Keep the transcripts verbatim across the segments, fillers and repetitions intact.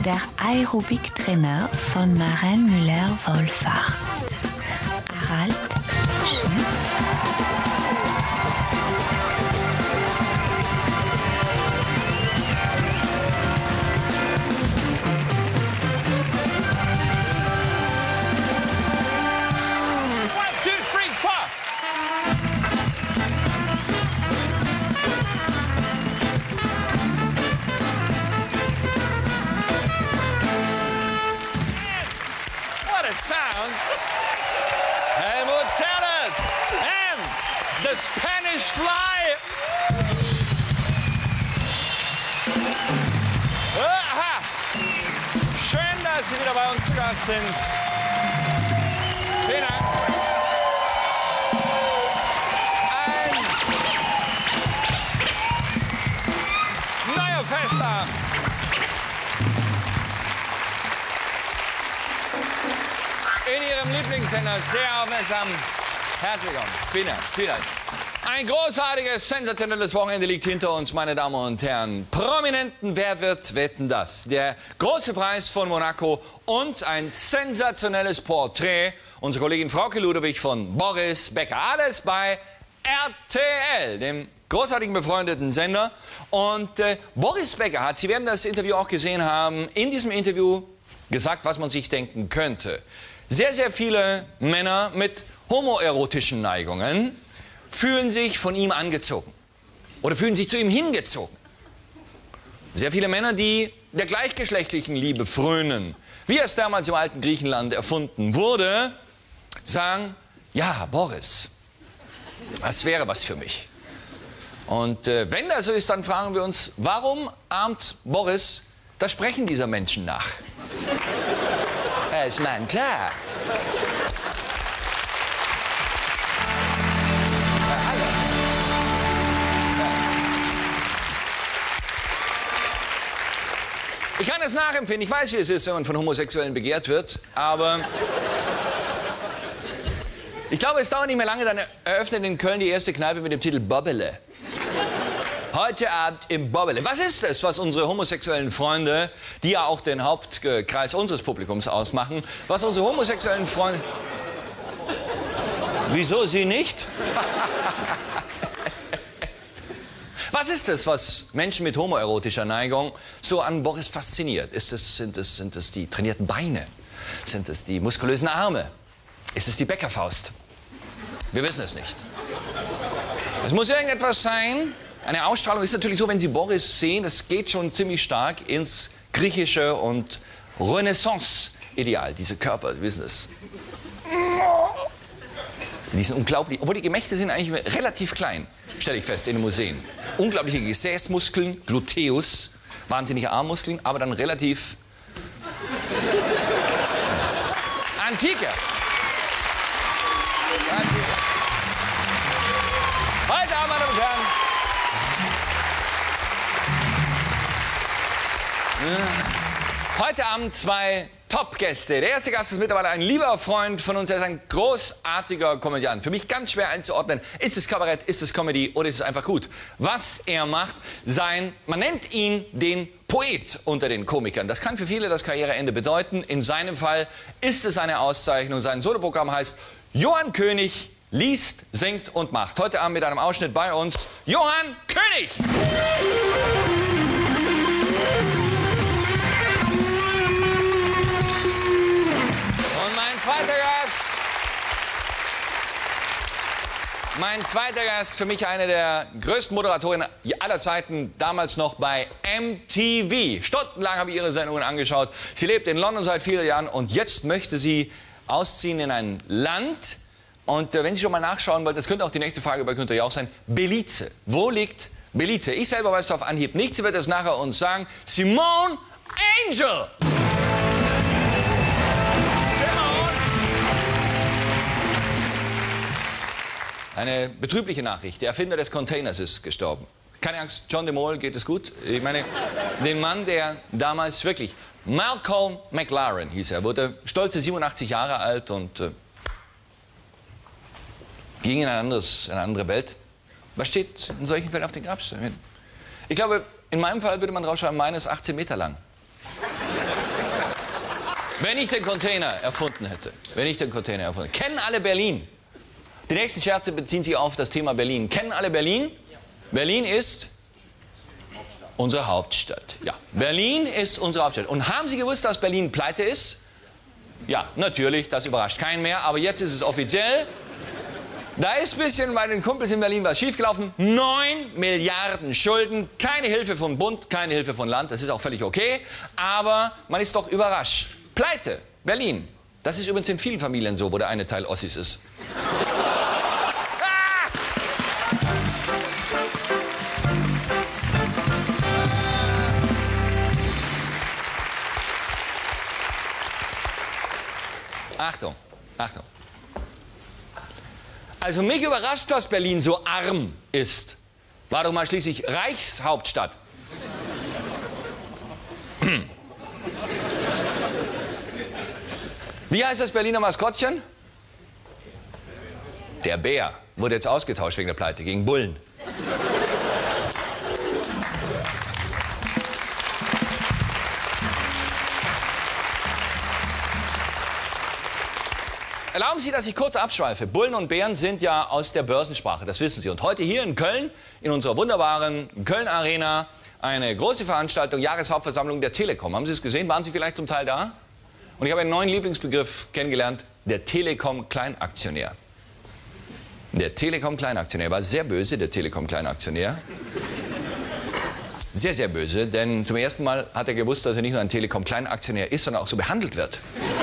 der Aerobik-Trainer von Maren Müller-Wohlfahrt, Harald Schmidt. Sound. Helmut Zerlett and the Spanish Fly. Aha. Schön, dass Sie wieder bei uns zu Gast sind. Vielen Dank. Ein neuer Festakt. In Ihrem Lieblingssender sehr aufmerksam. Herzlich willkommen. Vielen Dank. Vielen Dank. Ein großartiges, sensationelles Wochenende liegt hinter uns, meine Damen und Herren. Prominenten, wer wird wetten das? Der große Preis von Monaco und ein sensationelles Porträt. Unsere Kollegin Frauke Ludewig von Boris Becker. Alles bei R T L, dem großartigen befreundeten Sender. Und äh, Boris Becker hat, Sie werden das Interview auch gesehen haben, in diesem Interview gesagt, was man sich denken könnte. Sehr, sehr viele Männer mit homoerotischen Neigungen fühlen sich von ihm angezogen oder fühlen sich zu ihm hingezogen. Sehr viele Männer, die der gleichgeschlechtlichen Liebe frönen, wie es damals im alten Griechenland erfunden wurde, sagen, ja, Boris, das wäre was für mich. Und äh, wenn das so ist, dann fragen wir uns, warum ahmt Boris das Sprechen dieser Menschen nach? Ich meine, klar. Ich kann es nachempfinden. Ich weiß, wie es ist, wenn man von Homosexuellen begehrt wird. Aber ich glaube, es dauert nicht mehr lange, dann eröffnet in Köln die erste Kneipe mit dem Titel Bobbele. Heute Abend im Bobbele. Was ist es, was unsere homosexuellen Freunde, die ja auch den Hauptkreis unseres Publikums ausmachen, was unsere homosexuellen Freunde... Wieso Sie nicht? Was ist es, was Menschen mit homoerotischer Neigung so an Boris fasziniert? Ist es, sind, es, sind es die trainierten Beine? Sind es die muskulösen Arme? Ist es die Bäckerfaust? Wir wissen es nicht. Es muss irgendetwas sein. Eine Ausstrahlung ist natürlich so, wenn Sie Boris sehen, das geht schon ziemlich stark ins griechische und Renaissance-Ideal. Diese Körper, Sie wissen es. Die sind unglaublich, obwohl die Gemächte sind eigentlich relativ klein, stelle ich fest, in den Museen. Unglaubliche Gesäßmuskeln, Gluteus, wahnsinnige Armmuskeln, aber dann relativ antike. Antike. Heute Abend, meine Damen und Herren, heute Abend zwei Top-Gäste. Der erste Gast ist mittlerweile ein lieber Freund von uns. Er ist ein großartiger Komödiant. Für mich ganz schwer einzuordnen. Ist es Kabarett, ist es Comedy oder ist es einfach gut? Was er macht, sein, man nennt ihn den Poet unter den Komikern. Das kann für viele das Karriereende bedeuten. In seinem Fall ist es eine Auszeichnung. Sein Soloprogramm heißt Johann König liest, singt und macht. Heute Abend mit einem Ausschnitt bei uns Johann König. Zweiter Gast. Mein zweiter Gast, für mich eine der größten Moderatorinnen aller Zeiten, damals noch bei M T V. Stundenlang habe ich ihre Sendungen angeschaut. Sie lebt in London seit vielen Jahren und jetzt möchte sie ausziehen in ein Land. Und äh, wenn Sie schon mal nachschauen wollen, das könnte auch die nächste Frage bei Günther Jauch sein, Belize. Wo liegt Belize? Ich selber weiß es auf Anhieb nicht. Sie wird es nachher uns sagen. Simone Angel. Eine betrübliche Nachricht. Der Erfinder des Containers ist gestorben. Keine Angst, John de Mol geht es gut. Ich meine, den Mann, der damals wirklich... Malcolm McLaren hieß er, wurde stolze siebenundachtzig Jahre alt und äh, ging in, ein anderes, in eine andere Welt. Was steht in solchen Fällen auf den Grabsteinen? Ich glaube, in meinem Fall würde man draufschreiben, meine ist achtzehn Meter lang. Wenn ich den Container erfunden hätte, wenn ich den Container erfunden hätte, kennen alle Berlin? Die nächsten Scherze beziehen sich auf das Thema Berlin. Kennen alle Berlin? Berlin ist unsere Hauptstadt. Ja, Berlin ist unsere Hauptstadt. Und haben Sie gewusst, dass Berlin pleite ist? Ja, natürlich, das überrascht keinen mehr, aber jetzt ist es offiziell. Da ist ein bisschen bei den Kumpels in Berlin was schiefgelaufen. Neun Milliarden Schulden, keine Hilfe vom Bund, keine Hilfe von Land, das ist auch völlig okay. Aber man ist doch überrascht. Pleite, Berlin. Das ist übrigens in vielen Familien so, wo der eine Teil Ossis ist. Achtung, Achtung. Also mich überrascht, dass Berlin so arm ist. War doch mal schließlich Reichshauptstadt. Hm. Wie heißt das Berliner Maskottchen? Der Bär. Wurde jetzt ausgetauscht wegen der Pleite gegen Bullen. Erlauben Sie, dass ich kurz abschweife. Bullen und Bären sind ja aus der Börsensprache, das wissen Sie. Und heute hier in Köln, in unserer wunderbaren Köln-Arena, eine große Veranstaltung, Jahreshauptversammlung der Telekom. Haben Sie es gesehen? Waren Sie vielleicht zum Teil da? Und ich habe einen neuen Lieblingsbegriff kennengelernt, der Telekom-Kleinaktionär. Der Telekom-Kleinaktionär war sehr böse, der Telekom-Kleinaktionär. Sehr, sehr böse, denn zum ersten Mal hat er gewusst, dass er nicht nur ein Telekom-Kleinaktionär ist, sondern auch so behandelt wird.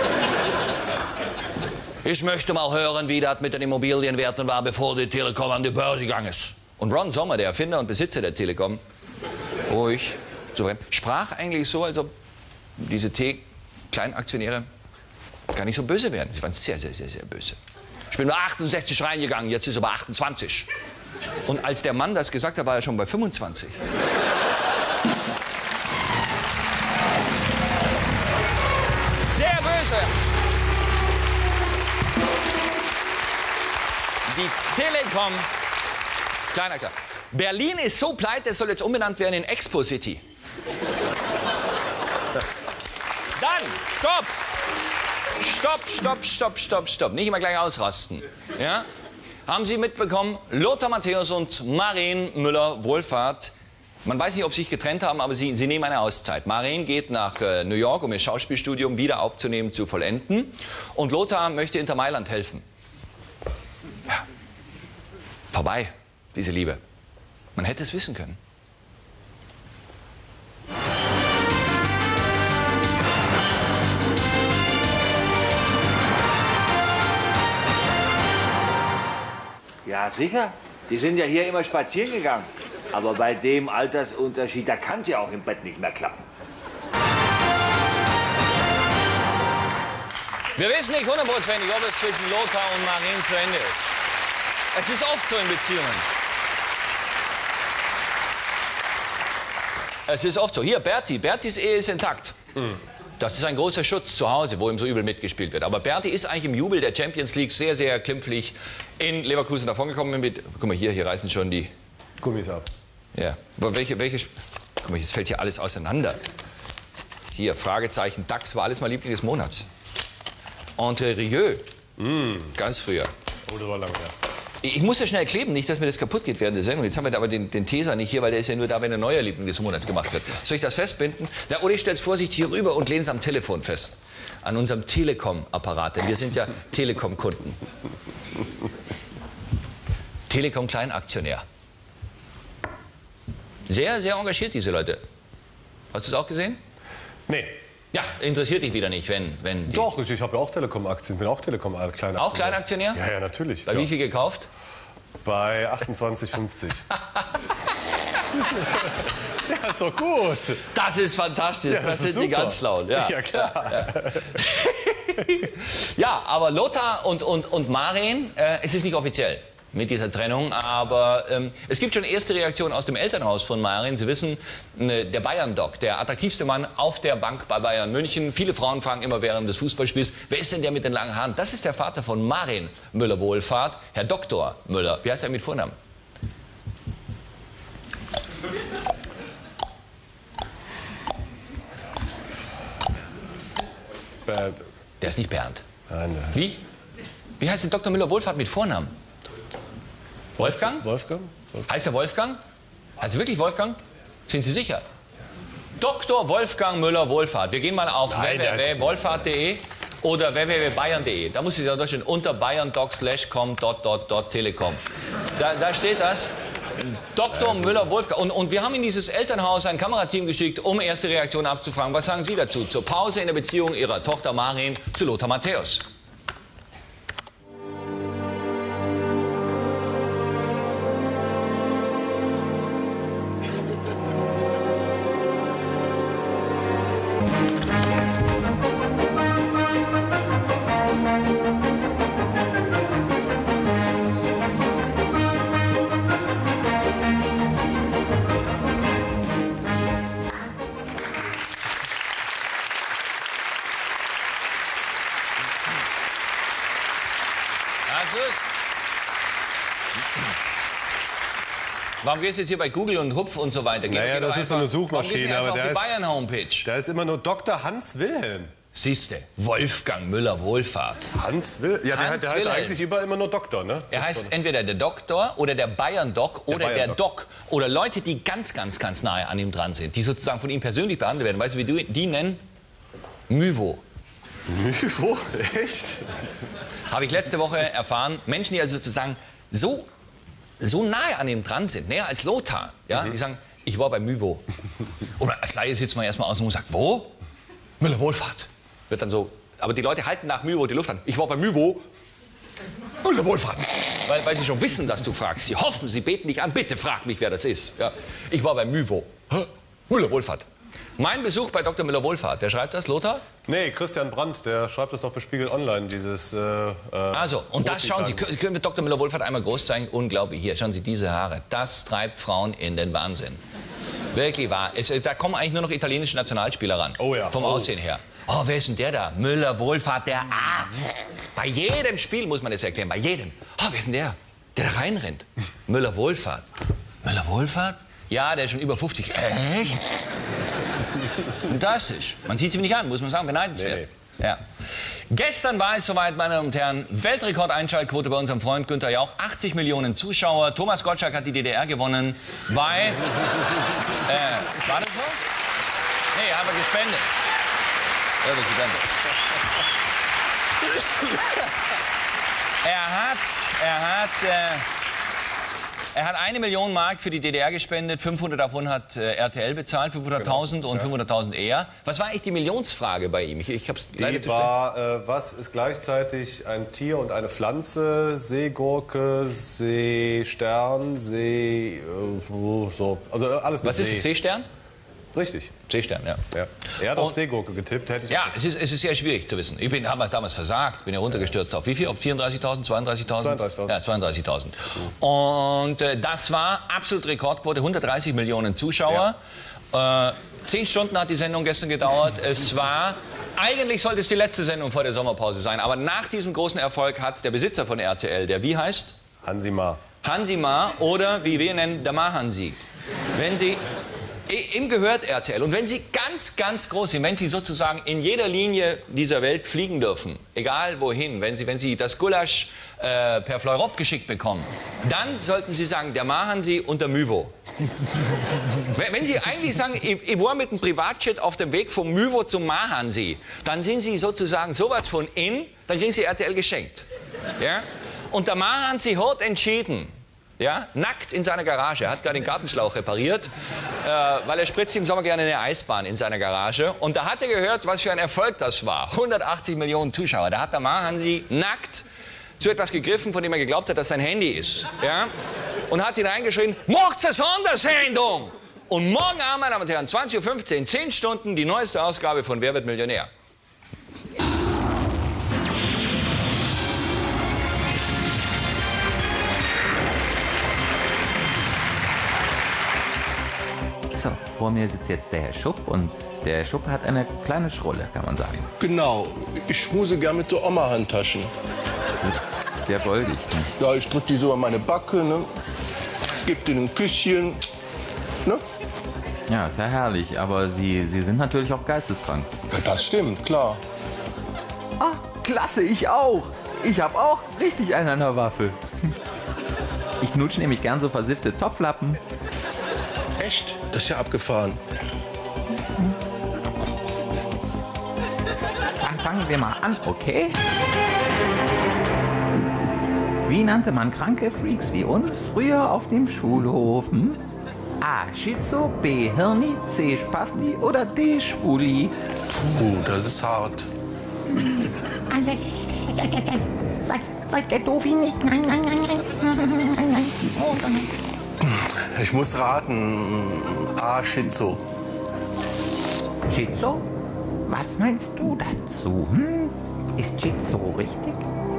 Ich möchte mal hören, wie das mit den Immobilienwerten war, bevor die Telekom an die Börse gegangen ist. Und Ron Sommer, der Erfinder und Besitzer der Telekom, ruhig, souverän, sprach eigentlich so, als ob diese T-Kleinaktionäre gar nicht so böse wären. Sie waren sehr, sehr, sehr, sehr böse. Ich bin nur achtundsechzig reingegangen, jetzt ist aber achtundzwanzig. Und als der Mann das gesagt hat, war er schon bei fünfundzwanzig. Sehr böse. Die Telekom, Kleinaktionär. Berlin ist so pleite, es soll jetzt umbenannt werden in Expo City. Dann, stopp! Stopp, stopp, stopp, stopp, stopp. Nicht immer gleich ausrasten. Ja? Haben Sie mitbekommen, Lothar Matthäus und Maren Müller-Wohlfahrt, man weiß nicht, ob sie sich getrennt haben, aber sie, sie nehmen eine Auszeit. Maren geht nach äh, New York, um ihr Schauspielstudium wieder aufzunehmen, zu vollenden. Und Lothar möchte Inter Mailand helfen. Ja. Vorbei, diese Liebe. Man hätte es wissen können. Ja, sicher. Die sind ja hier immer spazieren gegangen. Aber bei dem Altersunterschied, da kann es ja auch im Bett nicht mehr klappen. Wir wissen nicht hundertprozentig, ob es zwischen Lothar und Maren zu Ende ist. Es ist oft so in Beziehungen. Es ist oft so. Hier, Berti. Bertis Ehe ist intakt. Mhm. Das ist ein großer Schutz zu Hause, wo ihm so übel mitgespielt wird. Aber Berti ist eigentlich im Jubel der Champions League sehr, sehr klimpflich in Leverkusen davongekommen. Mit, guck mal hier, hier reißen schon die Gummis ab. Ja, aber welche, welche, guck mal, jetzt fällt hier alles auseinander. Hier, Fragezeichen, DAX war alles mal Liebling des Monats. Entre Rieu, mm. ganz früher. Oh, das war lange her. Ich muss ja schnell kleben, nicht, dass mir das kaputt geht während der Sendung. Jetzt haben wir aber den, den Teser nicht hier, weil der ist ja nur da, wenn ein neuer Liebling des Monats gemacht wird. Soll ich das festbinden? Na, oder ich stelle es vorsichtig hier rüber und lehne es am Telefon fest. An unserem Telekom-Apparat, denn wir sind ja Telekom-Kunden. Telekom-Kleinaktionär. Sehr, sehr engagiert, diese Leute. Hast du es auch gesehen? Nee. Ja, interessiert dich wieder nicht, wenn... wenn Doch, ich, ich habe ja auch Telekom-Aktien, bin auch Telekom-Kleinaktionär. Auch Kleinaktionär? Ja, ja, natürlich. Bei ja. wie viel gekauft? Bei achtundzwanzig fünfzig. Ja, ist doch gut. Das ist fantastisch, ja, das, das sind super. Die ganz Schlauen. Ja, ja klar. Ja, ja, aber Lothar und, und, und Maren, äh, es ist nicht offiziell mit dieser Trennung, aber ähm, es gibt schon erste Reaktionen aus dem Elternhaus von Maren. Sie wissen, äh, der Bayern-Doc, der attraktivste Mann auf der Bank bei Bayern München. Viele Frauen fragen immer während des Fußballspiels, wer ist denn der mit den langen Haaren? Das ist der Vater von Maren Müller-Wohlfahrt, Herr Doktor Müller. Wie heißt er mit Vornamen? Ber Der ist nicht Bernd. Nein, der Wie? Wie heißt der Doktor Müller-Wohlfahrt mit Vornamen? Wolfgang? Wolfgang? Wolfgang? Heißt der Wolfgang? Heißt er wirklich Wolfgang? Sind Sie sicher? Doktor Wolfgang Müller-Wohlfahrt. Wir gehen mal auf w w w punkt wohlfahrt punkt de oder w w w punkt bayern punkt de. Da muss ich ja durchstehen, unter bayerndoc slash com dot dot dot telekom. Da, da steht das. Doktor Müller-Wohlfahrt. Und, und wir haben in dieses Elternhaus ein Kamerateam geschickt, um erste Reaktionen abzufragen. Was sagen Sie dazu? Zur Pause in der Beziehung Ihrer Tochter Marin zu Lothar Matthäus. Warum gehst du jetzt hier bei Google und Hupf und so weiter? Geh, naja, geh das ist so eine Suchmaschine, aber auf der die ist, Bayern-Homepage. Da ist immer nur Doktor Hans Wilhelm. Siehste, Wolfgang Müller-Wohlfahrt. Hans Wilhelm? Ja, der, Hans der heißt Wilhelm. eigentlich überall immer nur Doktor, ne? Er heißt entweder der Doktor oder der Bayern-Doc oder der, Bayern-Doc. Doc. Oder Leute, die ganz, ganz, ganz nahe an ihm dran sind, die sozusagen von ihm persönlich behandelt werden. Weißt du, wie du die nennen? Müvo. Müvo? Echt? Habe ich letzte Woche erfahren. Menschen, die also sozusagen so, so nahe an ihm dran sind, näher als Lothar, ja, mhm. die sagen, ich war bei Müvo. Oder als Laie sitzt man erstmal außen und sagt, wo? Müller-Wohlfahrt. Wird dann so, aber die Leute halten nach Müvo die Luft an. Ich war bei Müvo. Müller-Wohlfahrt. Weil, weil sie schon wissen, dass du fragst. Sie hoffen, sie beten dich an. Bitte frag mich, wer das ist. Ja. Ich war bei Müvo. Müller-Wohlfahrt. Mein Besuch bei Doktor Müller-Wohlfahrt. Wer schreibt das, Lothar? Nee, Christian Brandt, der schreibt das auch für Spiegel Online, dieses... Äh, also, und das schauen Sie, können, können wir Doktor Müller-Wohlfahrt einmal groß zeigen? Unglaublich, hier, schauen Sie diese Haare. Das treibt Frauen in den Wahnsinn. Wirklich wahr. Es, da kommen eigentlich nur noch italienische Nationalspieler ran. Oh ja. Vom oh. Aussehen her. Oh, wer ist denn der da? Müller-Wohlfahrt, der Arzt. Bei jedem Spiel muss man das erklären, bei jedem. Oh, wer ist denn der? Der da reinrennt. Müller-Wohlfahrt. Müller-Wohlfahrt? Ja, der ist schon über fünfzig. Echt? Fantastisch. Man sieht sie nicht an, muss man sagen, beneidenswert. Nee. Ja. Gestern war es soweit, meine Damen und Herren, Weltrekord-Einschaltquote bei unserem Freund Günther Jauch, achtzig Millionen Zuschauer. Thomas Gottschalk hat die D D R gewonnen bei... Äh, war das so? Nee, haben wir gespendet. Ja, das gespendet. Er hat... Er hat... Äh, Er hat eine Million Mark für die D D R gespendet, fünfhundert davon hat äh, R T L bezahlt, fünfhunderttausend genau. und ja. fünfhunderttausend er. Was war eigentlich die Millionsfrage bei ihm? Ich, ich hab's leider die war, äh, was ist gleichzeitig ein Tier und eine Pflanze? Seegurke, Seestern, See... Äh, so. Also alles mit Was ist See. das, Seestern? Richtig. Seestern, ja. ja. Er hat auf Seegurke getippt, hätte ich Ja, es ist, es ist sehr schwierig zu wissen. Ich bin habe damals versagt, bin ja runtergestürzt auf wie viel? Auf vierunddreißigtausend, zweiunddreißigtausend? zweiunddreißigtausend. Ja, zweiunddreißigtausend. Und äh, das war absolut Rekordquote, hundertdreißig Millionen Zuschauer. Ja. Äh, zehn Stunden hat die Sendung gestern gedauert. Es war... Eigentlich sollte es die letzte Sendung vor der Sommerpause sein, aber nach diesem großen Erfolg hat der Besitzer von R T L, der wie heißt? Hansi Maar. Hansi Maar oder wie wir nennen, der Maar-Hansi. Wenn Sie... Ihm gehört R T L. Und wenn Sie ganz, ganz groß sind, wenn Sie sozusagen in jeder Linie dieser Welt fliegen dürfen, egal wohin, wenn Sie, wenn Sie das Gulasch äh, per Fleurop geschickt bekommen, dann sollten Sie sagen, der Maar-Hansi und der Müvo. wenn, wenn Sie eigentlich sagen, ich, ich war mit dem Privatjet auf dem Weg vom Müvo zum Maar-Hansi, dann sind Sie sozusagen sowas von in, dann kriegen Sie R T L geschenkt. Ja? Und der Maar-Hansi hat entschieden, ja, nackt in seiner Garage. Er hat gerade den Gartenschlauch repariert, äh, weil er spritzt im Sommer gerne eine Eisbahn in seiner Garage. Und da hat er gehört, was für ein Erfolg das war. hundertachtzig Millionen Zuschauer. Da hat der Maar-Hansi nackt zu etwas gegriffen, von dem er geglaubt hat, dass sein Handy ist. Ja? Und hat hineingeschrien, macht's eine Sondersendung! Und morgen Abend, meine Damen und Herren, zwanzig Uhr fünfzehn, zehn Stunden, die neueste Ausgabe von Wer wird Millionär? So, vor mir sitzt jetzt der Herr Schupp und der Schupp hat eine kleine Schrulle, kann man sagen. Genau, ich schmuse gern mit so Oma-Handtaschen. Sehr goldig. Ne? Ja, ich drück die so an meine Backe, ne? Geb denen ein Küsschen, ne? Ja, ist ja herrlich, aber Sie, Sie sind natürlich auch geisteskrank. Ja, das stimmt, klar. Ah, klasse, ich auch. Ich habe auch richtig einen an der Waffel. Ich knutsche nämlich gern so versiffte Topflappen. Echt? Das ist ja abgefahren. Dann fangen wir mal an, okay? Wie nannte man kranke Freaks wie uns früher auf dem Schulhof? Hm? A. Schizo, B. Hirni, C. Spasti oder D. Schwuli? Uh, das ist hart. Was, was der Doofi nicht? Nein, nein, nein, nein. Nein, nein. Oh, nein. Ich muss raten. A. Schizo. Schizo? Was meinst du dazu? Hm? Ist Schizo richtig?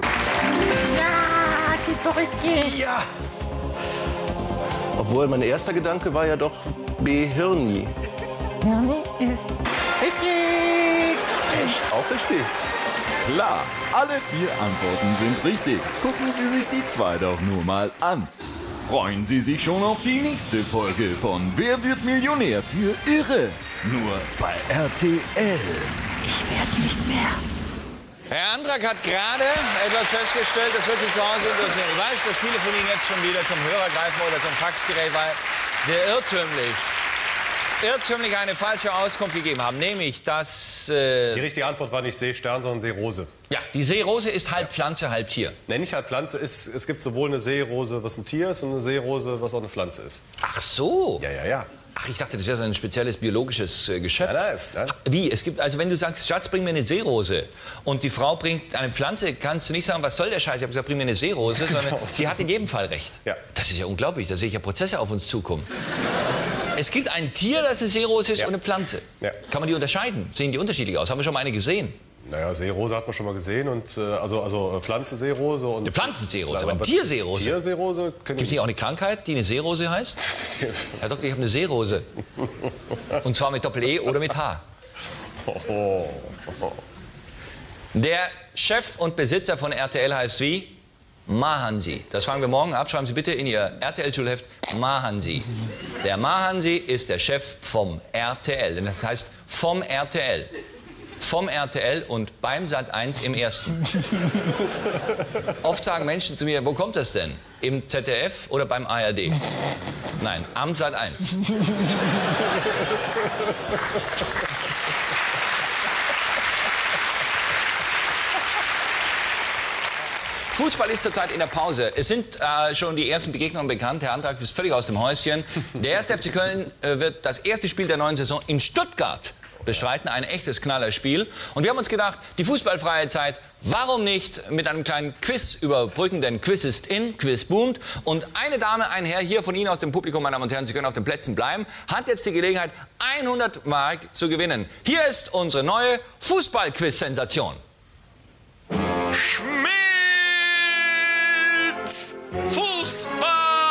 Ja, Schizo richtig. Ja! Obwohl, mein erster Gedanke war ja doch B. Hirni. Hirni ist richtig. Echt? Auch richtig? Klar, alle vier Antworten sind richtig. Gucken Sie sich die zwei doch nur mal an. Freuen Sie sich schon auf die nächste Folge von Wer wird Millionär für Irre? Nur bei R T L. Ich werde nicht mehr. Herr Andrak hat gerade etwas festgestellt, das wird Sie zu Hause interessieren. Ich weiß, dass viele von Ihnen jetzt schon wieder zum Hörer greifen oder zum Faxgerät, weil wir irrtümlich, irrtümlich eine falsche Auskunft gegeben haben. Nämlich, dass... Äh, Die richtige Antwort war nicht Seestern, sondern Seerose. Ja, die Seerose ist halb Pflanze, halb Tier. Nee, nicht halt Pflanze. Ist, es gibt sowohl eine Seerose, was ein Tier ist, und eine Seerose, was auch eine Pflanze ist. Ach so. Ja, ja, ja. Ach, ich dachte, das wäre so ein spezielles biologisches äh, Geschöpf. Nein, nein, ist, nein. Wie? Es gibt, also wenn du sagst, Schatz, bring mir eine Seerose und die Frau bringt eine Pflanze, kannst du nicht sagen, was soll der Scheiß? Ich habe gesagt, bring mir eine Seerose, sondern sie hat in jedem Fall recht. Ja. Das ist ja unglaublich, da sehe ich ja Prozesse auf uns zukommen. Es gibt ein Tier, das eine Seerose ist, Ja. und eine Pflanze. Ja. Kann man die unterscheiden? Sehen die unterschiedlich aus? Haben wir schon mal eine gesehen? Naja, Seerose hat man schon mal gesehen. Und, äh, also, also Pflanze, Seerose. Und Eine Pflanzenseerose, aber eine aber Tierseerose. Tierseerose Gibt es nicht auch eine Krankheit, die eine Seerose heißt? Herr Doktor, ich habe eine Seerose. Und zwar mit Doppel-E oder mit H. Der Chef und Besitzer von R T L heißt wie? Mahansi. Das fangen wir morgen ab. Schreiben Sie bitte in Ihr R T L-Schulheft Mahansi. Der Mahansi ist der Chef vom R T L. Denn das heißt vom R T L. Vom R T L und beim Sat eins im Ersten. Oft sagen Menschen zu mir, wo kommt das denn? Im Z D F oder beim A R D? Nein, am Sat eins. Fußball ist zurzeit in der Pause. Es sind äh, schon die ersten Begegnungen bekannt. Herr Antrag ist völlig aus dem Häuschen. Der erste F C Köln äh, wird das erste Spiel der neuen Saison in Stuttgart bestreiten. Ein echtes Knallerspiel. Und wir haben uns gedacht, die fußballfreie Zeit, warum nicht mit einem kleinen Quiz überbrücken? Denn Quiz ist in, Quiz boomt. Und eine Dame, ein Herr hier von Ihnen aus dem Publikum, meine Damen und Herren, Sie können auf den Plätzen bleiben, hat jetzt die Gelegenheit, hundert Mark zu gewinnen. Hier ist unsere neue Fußball-Quiz-Sensation. Schmitz Fußball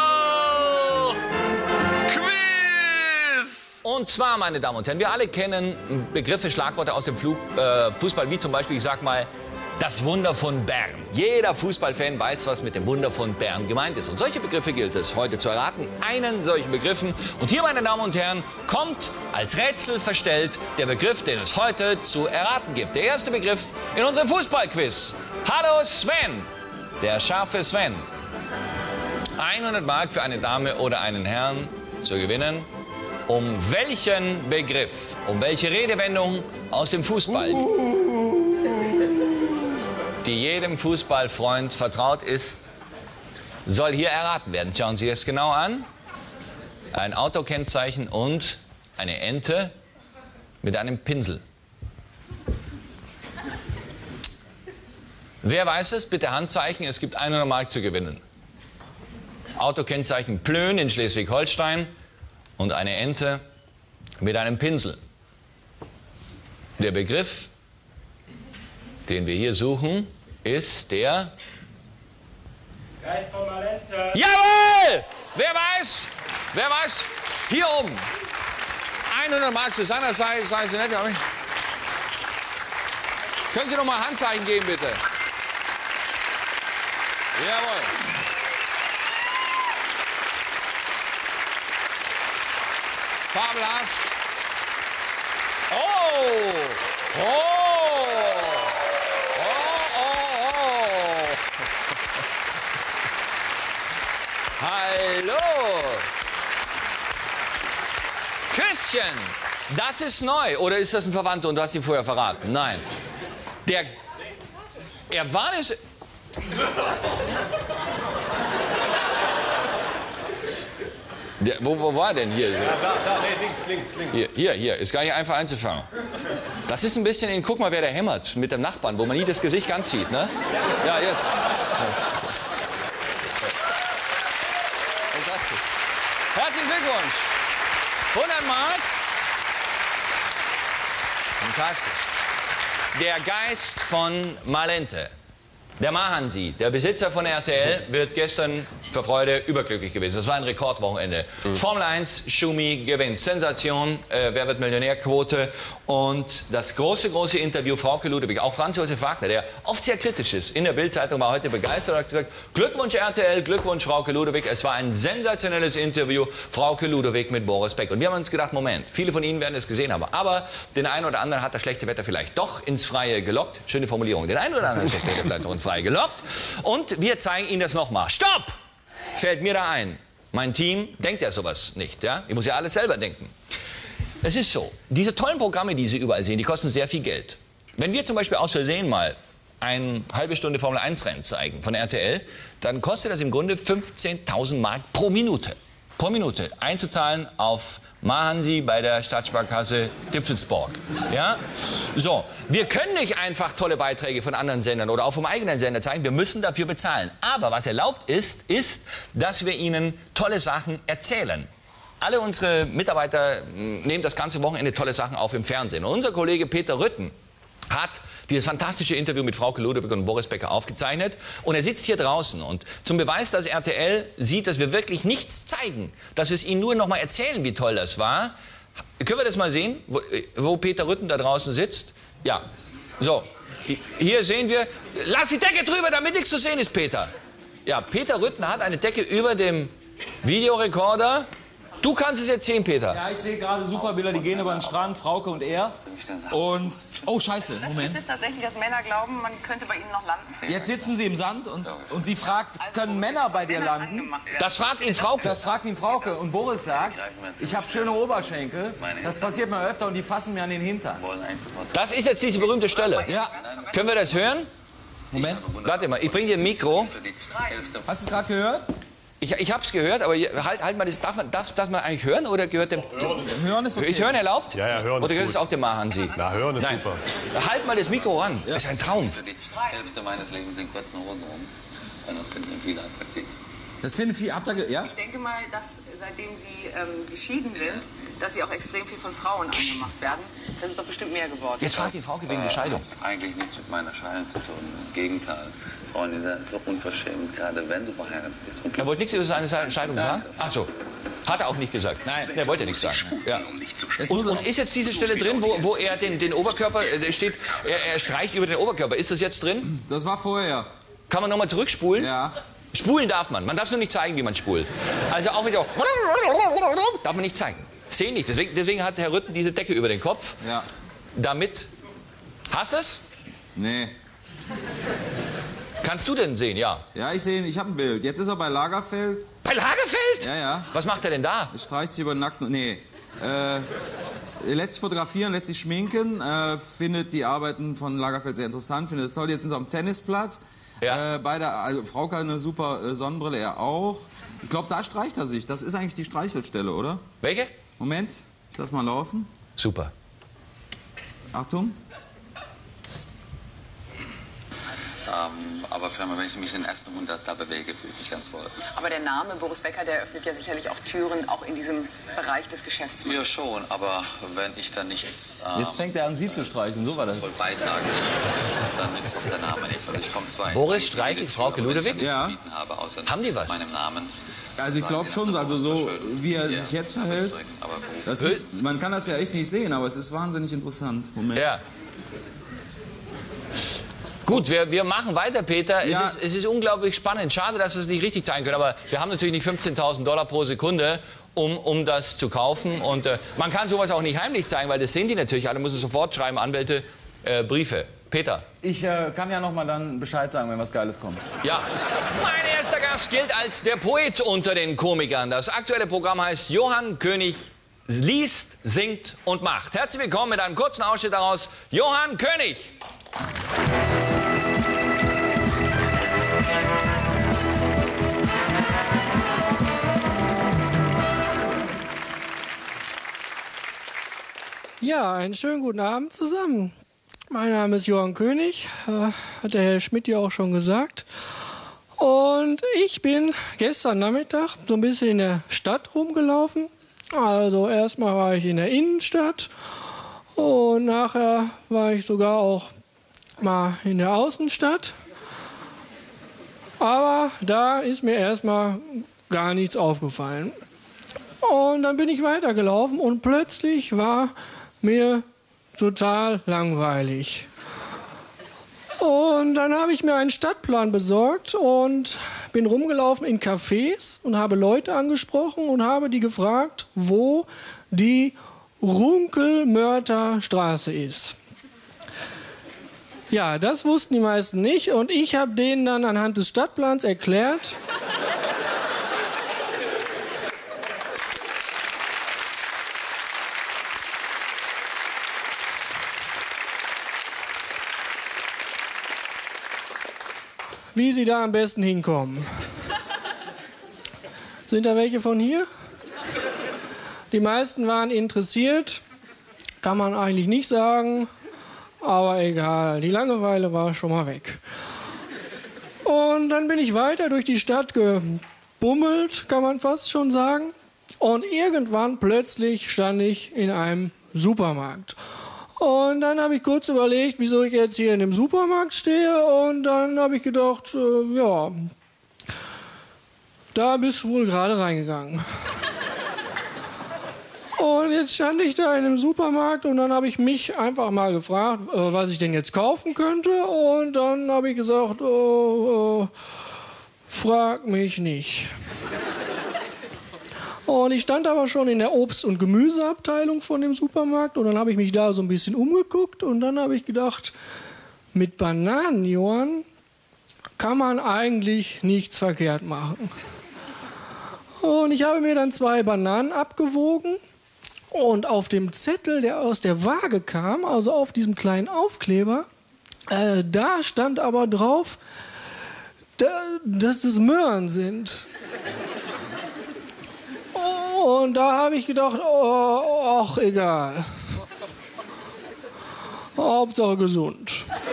Quiz! Und zwar, meine Damen und Herren, wir alle kennen Begriffe, Schlagworte aus dem Flug, äh, Fußball, wie zum Beispiel, ich sag mal, das Wunder von Bern. Jeder Fußballfan weiß, was mit dem Wunder von Bern gemeint ist. Und solche Begriffe gilt es heute zu erraten. Einen solchen Begriffen. Und hier, meine Damen und Herren, kommt als Rätsel verstellt der Begriff, den es heute zu erraten gibt. Der erste Begriff in unserem Fußballquiz. Hallo Sven, der scharfe Sven. hundert Mark für eine Dame oder einen Herrn zu gewinnen. Um welchen Begriff, um welche Redewendung aus dem Fußball, die jedem Fußballfreund vertraut ist, soll hier erraten werden. Schauen Sie es genau an. Ein Autokennzeichen und eine Ente mit einem Pinsel. Wer weiß es? Bitte Handzeichen. Es gibt hundert Mark zu gewinnen. Autokennzeichen Plön in Schleswig-Holstein und eine Ente mit einem Pinsel. Der Begriff, den wir hier suchen, ist der... Geist von Malente. Jawohl! Wer weiß? Wer weiß? Hier oben. hundert Mark zu seiner Seite, sei Sie nett. Können Sie noch mal Handzeichen geben, bitte? Jawohl. Fabelhaft. Oh! Oh! Schätzchen, das ist neu. Oder ist das ein Verwandter und du hast ihn vorher verraten? Nein. Der... Er war das... Der, wo, wo war denn hier? Ja, da, da, nee, links, links, links. Hier, hier, hier, ist gar nicht einfach einzufangen. Das ist ein bisschen in, guck mal, wer da hämmert mit dem Nachbarn, wo man nie das Gesicht ganz sieht, ne? Ja, jetzt. Fantastisch. Herzlichen Glückwunsch. hundert Mark. Fantastisch. Der Geist von Malente. Der Mahansi, der Besitzer von R T L, wird gestern vor Freude überglücklich gewesen. Das war ein Rekordwochenende. Mhm. Formel eins, Schumi gewinnt. Sensation, äh, Wer wird Millionärquote. Und das große, große Interview, Frauke Ludewig, auch Franz Josef Wagner, der oft sehr kritisch ist, in der Bild-Zeitung war heute begeistert und hat gesagt, Glückwunsch R T L, Glückwunsch Frauke Ludewig. Es war ein sensationelles Interview, Frauke Ludewig mit Boris Beck. Und wir haben uns gedacht, Moment, viele von Ihnen werden es gesehen haben, aber den einen oder anderen hat das schlechte Wetter vielleicht doch ins Freie gelockt. Schöne Formulierung. Den einen oder anderen schlechte Wetter bleibt doch ins Freie gelockt. Und wir zeigen Ihnen das nochmal. Stopp! Fällt mir da ein. Mein Team denkt ja sowas nicht. Ja? Ich muss ja alles selber denken. Es ist so, diese tollen Programme, die Sie überall sehen, die kosten sehr viel Geld. Wenn wir zum Beispiel aus Versehen mal eine halbe Stunde Formel eins Rennen zeigen von R T L, dann kostet das im Grunde fünfzehntausend Mark pro Minute. Pro Minute einzuzahlen auf Mahansi bei der Stadtsparkasse Dipfelsborg. Ja? So, wir können nicht einfach tolle Beiträge von anderen Sendern oder auch vom eigenen Sender zeigen. Wir müssen dafür bezahlen. Aber was erlaubt ist, ist, dass wir Ihnen tolle Sachen erzählen. Alle unsere Mitarbeiter nehmen das ganze Wochenende tolle Sachen auf im Fernsehen. Und unser Kollege Peter Rütten hat dieses fantastische Interview mit Frauke Ludewig und Boris Becker aufgezeichnet. Und er sitzt hier draußen. Und zum Beweis, dass R T L sieht, dass wir wirklich nichts zeigen, dass wir es Ihnen nur noch mal erzählen, wie toll das war, können wir das mal sehen, wo, wo Peter Rütten da draußen sitzt? Ja. So, hier sehen wir... Lass die Decke drüber, damit nichts zu sehen ist, Peter. Ja, Peter Rütten hat eine Decke über dem Videorekorder. Du kannst es jetzt sehen, Peter. Ja, ich sehe gerade super Bilder, die gehen über den Strand, Frauke und er. Und, oh scheiße, Moment. Das ist tatsächlich, dass Männer glauben, man könnte bei ihnen noch landen. Jetzt sitzen sie im Sand und, und sie fragt, können Männer bei dir landen? Das fragt ihn Frauke. Das fragt ihn Frauke. Und Boris sagt, ich habe schöne Oberschenkel, das passiert mir öfter und die fassen mir an den Hintern. Das ist jetzt diese berühmte Stelle. Ja. Können wir das hören? Moment. Warte mal, ich bringe dir ein Mikro. Hast du es gerade gehört? Ich, ich habe es gehört, aber halt, halt mal, das, darf, man, darf, darf man eigentlich hören oder gehört dem... Hören, hören ist okay. Ist Hören erlaubt? Ja, ja, Hören Oder ist gehört gut. es auch dem Mahansi? Na, Hören ist Nein. super. Halt mal das Mikro ran. Ja. Das ist ein Traum. Für die Hälfte meines Lebens in kurzen Hosen rum. Und das finden viele attraktiv. Das finden viele attraktiv, ja? Ich denke mal, dass seitdem Sie ähm, geschieden sind, dass Sie auch extrem viel von Frauen angemacht werden. Das ist doch bestimmt mehr geworden. Jetzt fragt die Frauke wegen der Scheidung. Hat eigentlich nichts mit meiner Scheidung zu tun. Im Gegenteil. Freunde, das ist so unverschämt, gerade wenn du verheiratet bist. Er wollte nichts über seine Scheidung sagen? Ach so. Hat er auch nicht gesagt. Nein. Er wollte nichts sagen. Ja. Und, und ist jetzt diese Stelle drin, wo, wo er den, den Oberkörper, äh, steht, er, er streicht über den Oberkörper. Ist das jetzt drin? Das war vorher. Kann man nochmal zurückspulen? Ja. Spulen darf man. Man darf nur nicht zeigen, wie man spult. Also auch wieder darf man nicht zeigen. Sehen nicht. Deswegen, deswegen hat Herr Rütten diese Decke über den Kopf. Ja. Damit... Hast du es? Nee. Kannst du denn sehen, ja? Ja, ich sehe ihn, ich habe ein Bild. Jetzt ist er bei Lagerfeld. Bei Lagerfeld? Ja, ja. Was macht er denn da? Er streicht sich über den Nacken. Nee. Äh, er lässt sich fotografieren, lässt sich schminken, äh, findet die Arbeiten von Lagerfeld sehr interessant, findet es toll. Jetzt sind sie am Tennisplatz. Ja. Äh, beide, also Frauke hat eine super äh, Sonnenbrille, er auch. Ich glaube, da streicht er sich. Das ist eigentlich die Streichelstelle, oder? Welche? Moment, lass mal laufen. Super. Achtung. Ähm, aber wenn ich mich in den ersten hundert da bewege, fühle ich mich ganz wohl. Aber der Name Boris Becker, der öffnet ja sicherlich auch Türen, auch in diesem Bereich des Geschäfts. Ja schon, aber wenn ich da nichts... Ähm, Jetzt fängt er an, sie zu streichen, so war das. Beitragen, dann nützt auch der Name nicht. Also ich komme zwar Boris streichelt Frauke Ludewig? Ja. Habe, außer Haben die was? meinem Namen. Also ich glaube schon, also so wie er sich jetzt verhält, das ist, man kann das ja echt nicht sehen, aber es ist wahnsinnig interessant. Moment. Ja. Gut, wir, wir machen weiter, Peter. Ja. Es, ist, es ist unglaublich spannend. Schade, dass wir es nicht richtig zeigen können, aber wir haben natürlich nicht fünfzehntausend Dollar pro Sekunde, um, um das zu kaufen. Und äh, man kann sowas auch nicht heimlich zeigen, weil das sehen die natürlich alle. Müssen sofort schreiben, Anwälte, äh, Briefe. Peter. Ich äh, kann ja noch mal dann Bescheid sagen, wenn was Geiles kommt. Ja. Mein erster Gast gilt als der Poet unter den Komikern. Das aktuelle Programm heißt Johann König liest, singt und macht. Herzlich willkommen mit einem kurzen Ausschnitt daraus, Johann König. Ja, einen schönen guten Abend zusammen. Mein Name ist Johann König, äh, hat der Herr Schmidt ja auch schon gesagt. Und ich bin gestern Nachmittag so ein bisschen in der Stadt rumgelaufen. Also erstmal war ich in der Innenstadt und nachher war ich sogar auch mal in der Außenstadt. Aber da ist mir erstmal gar nichts aufgefallen. Und dann bin ich weitergelaufen und plötzlich war mir total langweilig. Und dann habe ich mir einen Stadtplan besorgt und bin rumgelaufen in Cafés und habe Leute angesprochen und habe die gefragt, wo die Runkelmörter Straße ist. Ja, das wussten die meisten nicht und ich habe denen dann anhand des Stadtplans erklärt, wie sie da am besten hinkommen. Sind da welche von hier? Die meisten waren interessiert, kann man eigentlich nicht sagen, aber egal, die Langeweile war schon mal weg. Und dann bin ich weiter durch die Stadt gebummelt, kann man fast schon sagen. Und irgendwann plötzlich stand ich in einem Supermarkt. Und dann habe ich kurz überlegt, wieso ich jetzt hier in dem Supermarkt stehe. Und dann habe ich gedacht, äh, ja, da bist du wohl gerade reingegangen. Und jetzt stand ich da in dem Supermarkt und dann habe ich mich einfach mal gefragt, äh, was ich denn jetzt kaufen könnte. Und dann habe ich gesagt, oh, oh, frag mich nicht. Und ich stand aber schon in der Obst- und Gemüseabteilung von dem Supermarkt und dann habe ich mich da so ein bisschen umgeguckt und dann habe ich gedacht, mit Bananen, Johann, kann man eigentlich nichts verkehrt machen. Und ich habe mir dann zwei Bananen abgewogen und auf dem Zettel, der aus der Waage kam, also auf diesem kleinen Aufkleber, äh, da stand aber drauf, da, dass das Möhren sind. Und da habe ich gedacht, oh, ach, egal. Hauptsache gesund.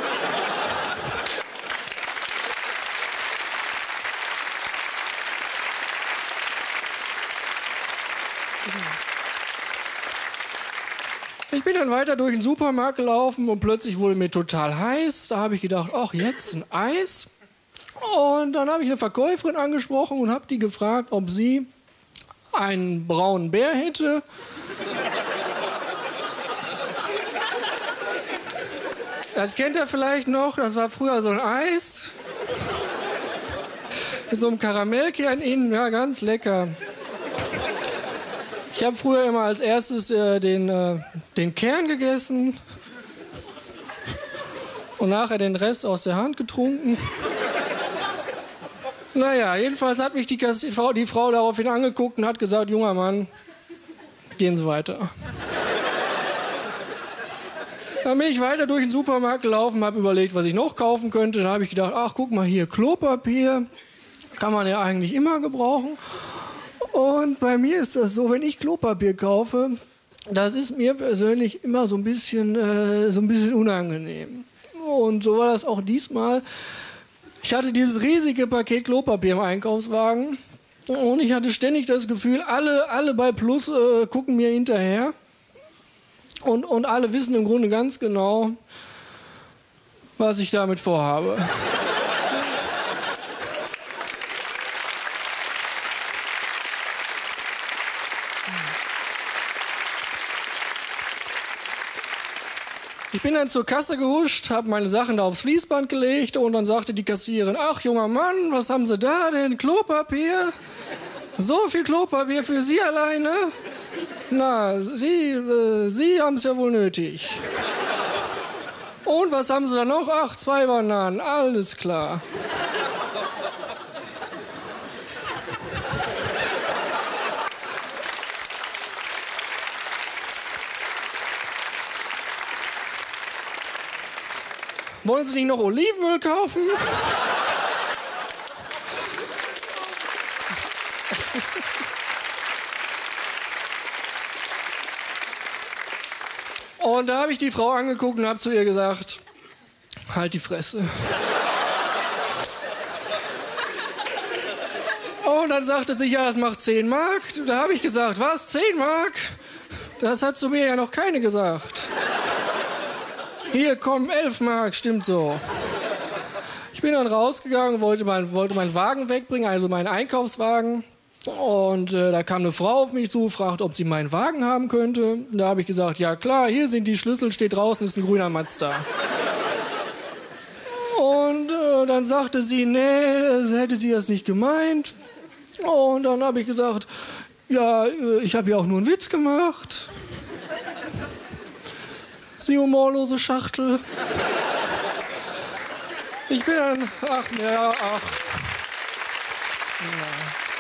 Ich bin dann weiter durch den Supermarkt gelaufen und plötzlich wurde mir total heiß. Da habe ich gedacht, ach, jetzt ein Eis. Und dann habe ich eine Verkäuferin angesprochen und habe die gefragt, ob sie einen braunen Bär hätte. Das kennt ihr vielleicht noch, das war früher so ein Eis. Mit so einem Karamellkern innen, ja, ganz lecker. Ich habe früher immer als erstes äh, den, äh, den Kern gegessen und nachher den Rest aus der Hand getrunken. Naja, jedenfalls hat mich die, die, Frau, die Frau daraufhin angeguckt und hat gesagt, junger Mann, gehen Sie weiter. Dann bin ich weiter durch den Supermarkt gelaufen, habe überlegt, was ich noch kaufen könnte. Dann habe ich gedacht, ach, guck mal hier, Klopapier kann man ja eigentlich immer gebrauchen. Und bei mir ist das so, wenn ich Klopapier kaufe, das ist mir persönlich immer so ein bisschen, äh, so ein bisschen unangenehm. Und so war das auch diesmal. Ich hatte dieses riesige Paket Klopapier im Einkaufswagen und ich hatte ständig das Gefühl, alle, alle bei Plus äh, gucken mir hinterher und, und alle wissen im Grunde ganz genau, was ich damit vorhabe. Ich bin dann zur Kasse gehuscht, habe meine Sachen da aufs Fließband gelegt und dann sagte die Kassiererin, ach junger Mann, was haben Sie da denn? Klopapier? So viel Klopapier für Sie alleine? Na, Sie, äh, Sie haben es ja wohl nötig. Und was haben Sie da noch? Ach, zwei Bananen, alles klar. wollen Sie nicht noch Olivenöl kaufen? Und da habe ich die Frau angeguckt und habe zu ihr gesagt, halt die Fresse. Und dann sagte sie, ja, das macht zehn Mark. Da habe ich gesagt, was, zehn Mark? Das hat zu mir ja noch keine gesagt. Hier, komm, elf Mark, stimmt so. Ich bin dann rausgegangen, wollte, mein, wollte meinen Wagen wegbringen, also meinen Einkaufswagen. Und äh, da kam eine Frau auf mich zu, fragt, ob sie meinen Wagen haben könnte. Da habe ich gesagt, ja klar, hier sind die Schlüssel, steht draußen, ist ein grüner Mazda. Und äh, dann sagte sie, nee, hätte sie das nicht gemeint. Und dann habe ich gesagt, ja, ich habe ja auch nur einen Witz gemacht. Sie humorlose Schachtel. Ich bin dann, ach ja, ach. Ja.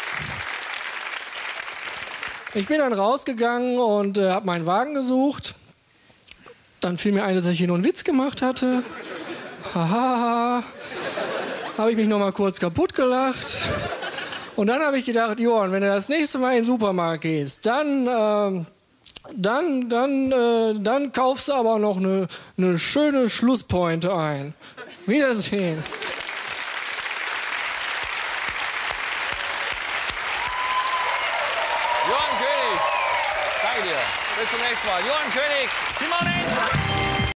Ich bin dann rausgegangen und äh, habe meinen Wagen gesucht. Dann fiel mir ein, dass ich hier nur einen Witz gemacht hatte. Haha. Habe ich mich noch mal kurz kaputt gelacht. Und dann habe ich gedacht, Johann, wenn du das nächste Mal in den Supermarkt gehst, dann, äh, dann, dann, äh, dann kaufst du aber noch eine, eine schöne Schlusspointe ein. Wiedersehen. Johann König, danke dir. Bis zum nächsten Mal. Johann König, Simone Angel.